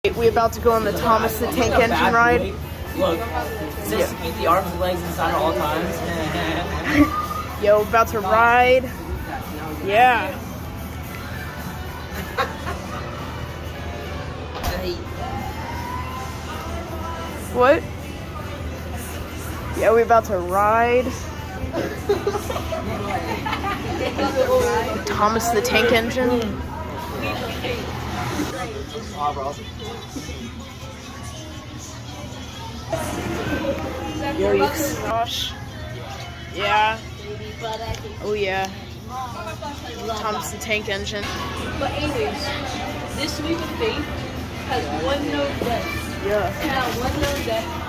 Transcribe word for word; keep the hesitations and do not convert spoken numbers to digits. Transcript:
We about to go on the Thomas the Tank Engine ride. Look, just yeah. keep the arms and legs inside at all times. Yo, about to ride. Yeah. What? Yeah, we about to ride. Thomas the Tank Engine. Gosh. Yeah. Oh yeah. Thomas the Tank Engine. But anyways, this week of Faith has one known death. Yeah. Now one known death.